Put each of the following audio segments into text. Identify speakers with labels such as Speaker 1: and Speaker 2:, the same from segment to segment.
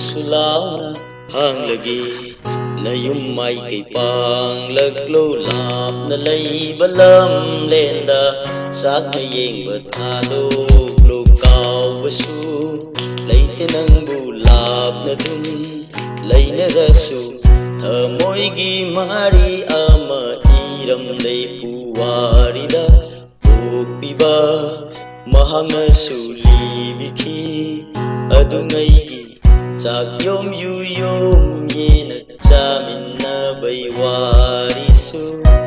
Speaker 1: su launa hang lagi na yum mai kay pang laglo lap na lay balam lenda sak na yeng batado lo kaw basu lay tinang bulap na dum lay na rasu thamoy gi mari ama iram lay puwarida piba mahanga suli biki adungai gi chak yom yu yom yena chamin na bai warisu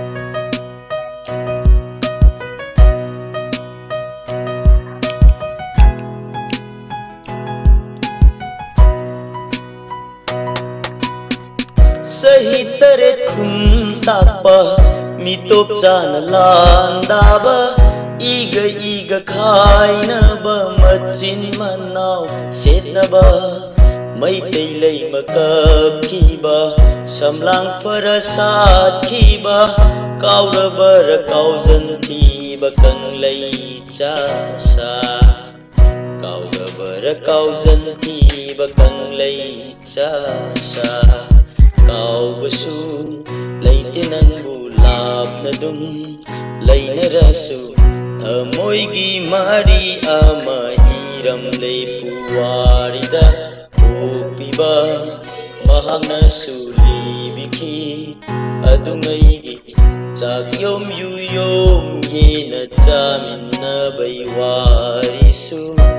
Speaker 1: sahi tare khun takpa mitop chana landaba iga iga khainaba machin manau setnaba maitai lei makap khiba samlang farasat khiba kaurabar kaujan thiba kanglei cha sa kaurabar kaujan thiba kanglei cha sa kaubasu leitinang bulap na dum leina rasu thamoy gi mari ama iram lay puwarida piba mahangna suli biki adungai gi chak yom yu yom yena chamin na bai warisu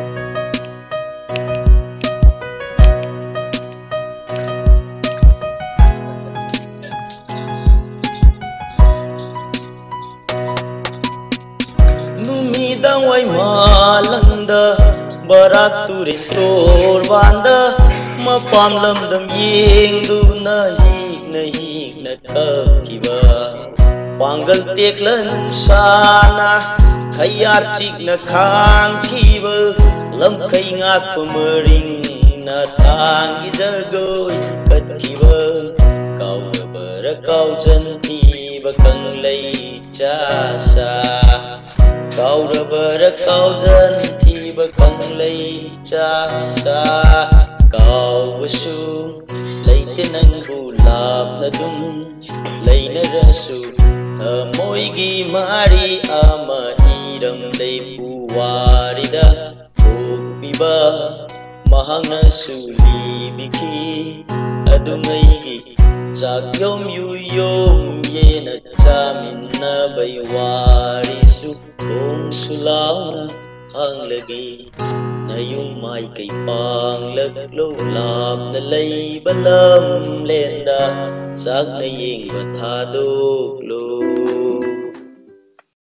Speaker 1: numidang wai malangda barak turin tor wanda mapam lamdam yengdu na hik na kapkiba pangal teklan sana khayar chik na khang khiba lam khai ngak pamaring na tangi jagoi katkiba kaubar kaujan thiba kanglei cha sa kaurabar kaujan thiba kanglei cha sa kaubasu leitinang bulap na dum leina rasu thamoy gi mari ama iram lay puwarida piba mahangna suli biki adungai gi chak yom yu yom yena chamin na bai warisu om sulauna hang lagi na yung mai kay pang laglo lap na lay balam lenda sak na yeng bathadok lo